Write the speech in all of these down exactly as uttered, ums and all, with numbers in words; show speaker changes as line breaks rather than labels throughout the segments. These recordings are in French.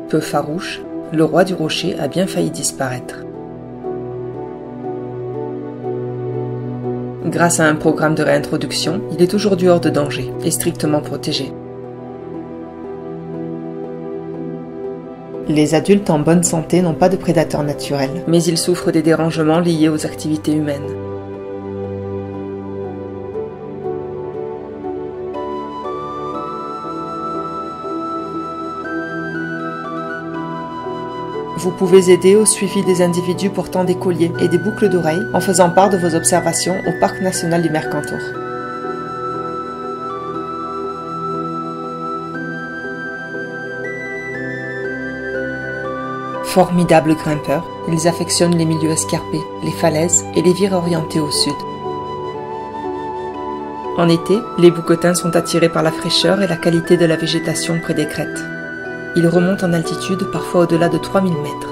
Peu farouche, le roi du rocher a bien failli disparaître. Grâce à un programme de réintroduction, il est aujourd'hui hors de danger et strictement protégé. Les adultes en bonne santé n'ont pas de prédateurs naturels, mais ils souffrent des dérangements liés aux activités humaines. Vous pouvez aider au suivi des individus portant des colliers et des boucles d'oreilles en faisant part de vos observations au Parc national du Mercantour. Formidables grimpeurs, ils affectionnent les milieux escarpés, les falaises et les vires orientées au sud. En été, les bouquetins sont attirés par la fraîcheur et la qualité de la végétation près des crêtes. Ils remontent en altitude parfois au-delà de trois mille mètres.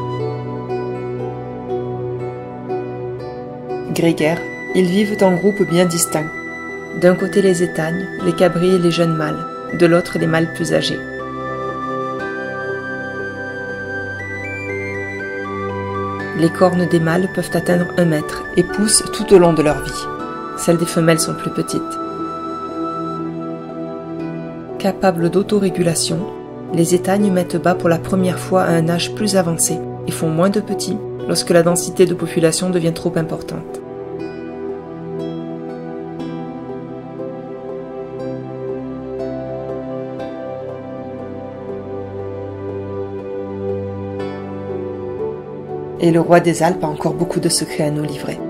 Grégaires, ils vivent en groupes bien distincts. D'un côté les étagnes, les cabris et les jeunes mâles, de l'autre les mâles plus âgés. Les cornes des mâles peuvent atteindre un mètre et poussent tout au long de leur vie. Celles des femelles sont plus petites. Capables d'autorégulation, les étagnes mettent bas pour la première fois à un âge plus avancé et font moins de petits lorsque la densité de population devient trop importante. Et le roi des Alpes a encore beaucoup de secrets à nous livrer.